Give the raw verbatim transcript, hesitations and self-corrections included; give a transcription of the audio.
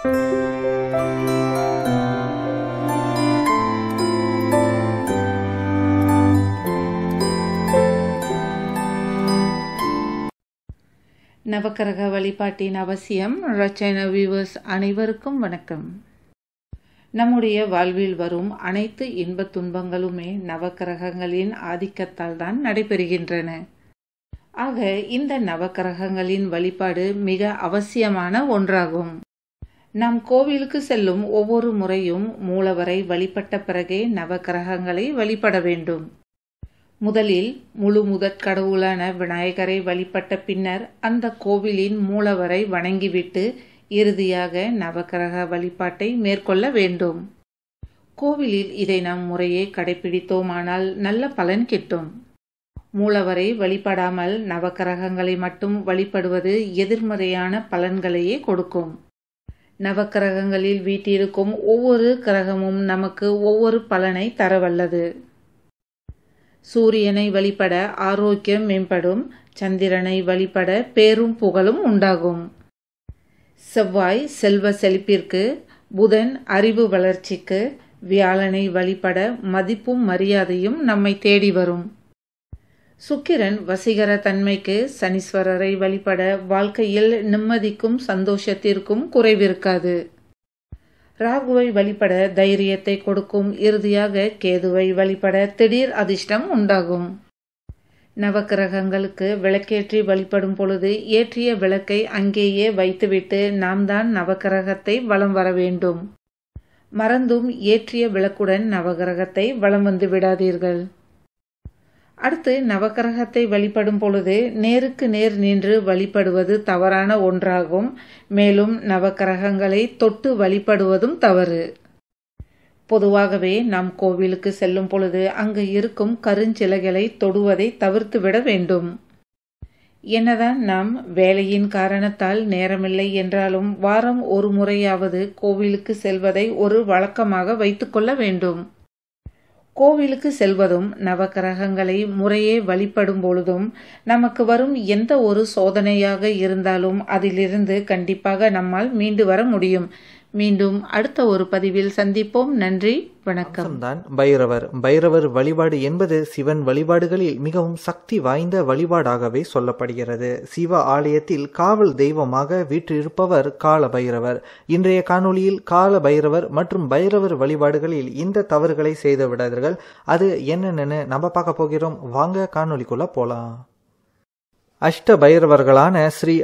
நவக்கிரக வழிபாட்டின் அவசியம். ரச்சன வியூவர்ஸ் அனைவருக்கும் வணக்கம். நம்முடைய வாழ்வில் வரும் அனைத்து இன்பத் துன்பங்களுமே நவக்கிரகங்களின் ஆதிக்கத்தால் தான் நடைபெறுகின்றன. ஆக இந்த நவக்கிரகங்களின் வழிபாடு மிக அவசியமான ஒன்றாகும். நாம் கோவிலுக்கு செல்லும் ஒவ்வொரு முறையும் மூலவரை வழிபட்ட பிறகே நவக்கிரகங்களை வழிபட வேண்டும். முதலில் முழு முதற் கடவுளான விநாயகரை வழிபட்ட பின்னர் அந்த கோவிலின் மூலவரை வணங்கிவிட்டு இறுதியாக நவக்கிரக வழிபாட்டை மேற்கொள்ள வேண்டும். கோவிலில் இதை நாம் முறையே கடைபிடித்தோமானால் நல்ல பலன் கிட்டும். மூலவரை வழிபடாமல் நவக்கிரகங்களை மட்டும் வழிபடுவது எதிர்மறையான பலன்களையே கொடுக்கும். நவக்கிரகங்களில் வீட்டிருக்கும் ஒவ்வொரு கிரகமும் நமக்கு ஒவ்வொரு பலனை தரவல்லது. சூரியனை வழிபட ஆரோக்கியம் மேம்படும். சந்திரனை வழிபட பேரும் புகழும் உண்டாகும். செவ்வாய் செல்வ செழிப்பிற்கு, புதன் அறிவு வளர்ச்சிக்கு, வியாழனை வழிபட மதிப்பும் மரியாதையும் நம்மை தேடி வரும். சுக்கிரன் வசீகர தன்மைக்கு, சனீஸ்வரரை வழிபட வாழ்க்கையில் நிம்மதிக்கும் சந்தோஷத்திற்கும் குறைவிருக்காது. ராகுவை வழிபட தைரியத்தை கொடுக்கும். இறுதியாக கேதுவை வழிபட திடீர் அதிர்ஷ்டம் உண்டாகும். நவக்கிரகங்களுக்கு விளக்கேற்றி வழிபடும் பொழுது ஏற்றிய விளக்கை அங்கேயே வைத்துவிட்டு நாம் தான் நவக்கிரகத்தை வலம் வர வேண்டும். மறந்தும் ஏற்றிய விளக்குடன் நவக்கிரகத்தை வலம் வந்து விடாதீர்கள். அடுத்து நவக்கிரகத்தை வழிபடும் பொழுது நேருக்கு நேர் நின்று வழிபடுவது தவறான ஒன்றாகும். மேலும் நவக்கிரகங்களை தொட்டு வழிபடுவதும் தவறு. பொதுவாகவே நாம் கோவிலுக்கு செல்லும் பொழுது அங்கு இருக்கும் கருஞ்சிலைகளை தொடுவதை தவிர்த்து விட வேண்டும். என்னதான் நாம் வேலையின் காரணத்தால் நேரமில்லை என்றாலும் வாரம் ஒரு முறையாவது கோவிலுக்கு செல்வதை ஒரு வழக்கமாக வைத்துக்கொள்ள வேண்டும். கோவிலுக்கு செல்வதும் நவக்கிரகங்களை முறையே வழிபடும் பொழுதும் நமக்கு வரும் எந்த ஒரு சோதனையாக இருந்தாலும் அதிலிருந்து கண்டிப்பாக நம்மால் மீண்டு வர முடியும். மீண்டும் அடுத்த ஒரு பதிவில் சந்திப்போம். நன்றி, வணக்கம். தான் பைரவர். பைரவர் வழிபாடு என்பது சிவன் வழிபாடுகளில் மிகவும் சக்தி வாய்ந்த வழிபாடாகவே சொல்லப்படுகிறது. சிவ ஆலயத்தில் காவல் தெய்வமாக வீற்றிருப்பவர் கால பைரவர். இன்றைய காணொளியில் கால பைரவர் மற்றும் பைரவர் வழிபாடுகளில் இந்த தவறுகளை செய்து விடாதீர்கள். அது என்னென்னு நம்ம பார்க்க போகிறோம். வாங்க காணொளிக்குள்ள போலாம். அஷ்ட பைரவர்களான ஸ்ரீ